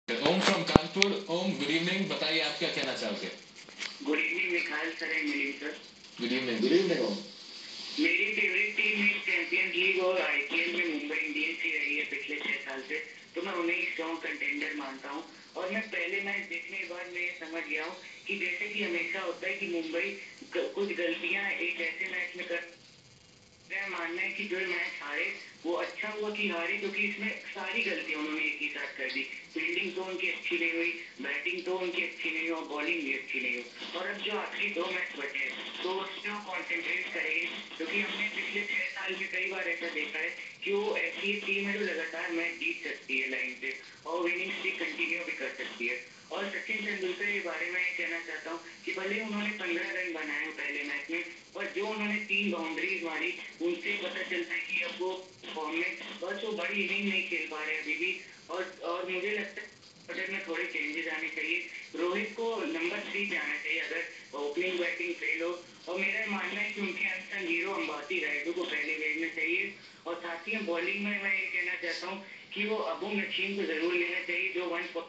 Om from Kanpur. Om, good evening. बताइए आप क्या कहना चाहोगे? Good evening Mikhail sir and Milind sir. Good evening. Good evening Om. मेरी फेवरेट टीम इस चैंपियंस लीग और आईपीएल में मुंबई इंडियंस ही रही है पिछले 6 साल से, तो मैं उन्हें ही स्ट्रॉन्ग कंटेंडर मानता हूं। और मैं पहले मैच देखने के बाद मैं ये समझ गया हूं कि जैसे कि हमेशा होता है कि मुंबई कुछ गलतियां एक ऐसे मैच में कर, मेरा मानना है कि जो मैच हारे वो अच्छा हुआ कि हारे, क्योंकि इसमें सारी गलतियां उन्होंने एक ही साथ कर दी। फील्डिंग तो उनकी अच्छी नहीं हुई, बैटिंग तो उनकी अच्छी नहीं हुई और बॉलिंग भी अच्छी नहीं हुई। और अब जो आखिरी 2 मैच बचे हैं तो उसमें वो कॉन्सेंट्रेट करेंगे, क्योंकि हमने पिछले 6 साल में कई बार ऐसा देखा है कि वो ऐसी एक टीम है जो लगातार मैच जीत सकती है लाइन से और विनिंग स्ट्रीक कंटिन्यू भी कर सकती है। और सचिन तेंदुलकर के बारे में ये कहना चाहता हूँ कि भले उन्होंने 15 रन बनाए पहले मैच में, पर जो उन्होंने 3 बाउंड्रीज मारी उनसे पता चलता है कि अब वो फॉर्म में, बस वो बड़ी इनिंग नहीं खेल पा रहे अभी भी। और मुझे लगता है ऑर्डर में थोड़े चेंजेस आने चाहिए। रोहित को नंबर 3 पे आना चाहिए अगर ओपनिंग बैटिंग फेल हो। और मेरा मानना है कि उनके अनसन हीरो अंबाती रायडू को पहले भेजना चाहिए। और साथ ही बॉलिंग में मैं ये कहना चाहता हूँ कि वो अबू नशीम को जरूर लेना चाहिए, जो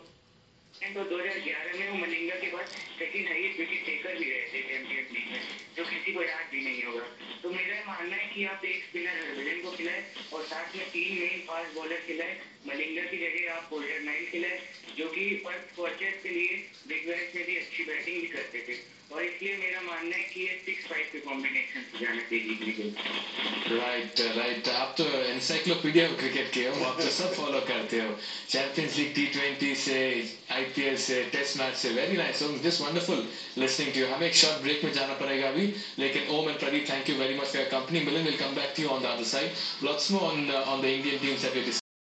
2011 में वो मलिंगा के बाद सेकंड हाईएस्ट विकेट टेकर भी रहे थे चैंपियंस लीग में, जो किसी को याद भी नहीं होगा। तो मेरा मानना है कि आप एक स्पिनर हरभजन को खिलाए और साथ में 3 मेन फास्ट बॉलर खिलाए। मलिंगा की जगह आप होल्डर नाइल खिलाए, जो कि पर्थ स्कॉचर्स के लिए बिग बैश में भी अच्छी बैटिंग भी करते थे। और इसलिए मेरा मानना है कि ये 6-5 के कॉम्बिनेशन से जाना चाहिए जीतने के लिए। राइट राइट, आप तो एनसाइक्लोपीडिया हो क्रिकेट के हो, आप तो सब फॉलो करते हो। चैंपियंस लीग, T20 से, आईपीएल से, टेस्ट मैच से। Very nice Om, just wonderful listening to you. हमें एक शॉर्ट ब्रेक में जाना पड़ेगा अभी, लेकिन Om and Pradeep, thank you very much for your company. Milan will come back to you on the other side. Lots more on the Indian teams that we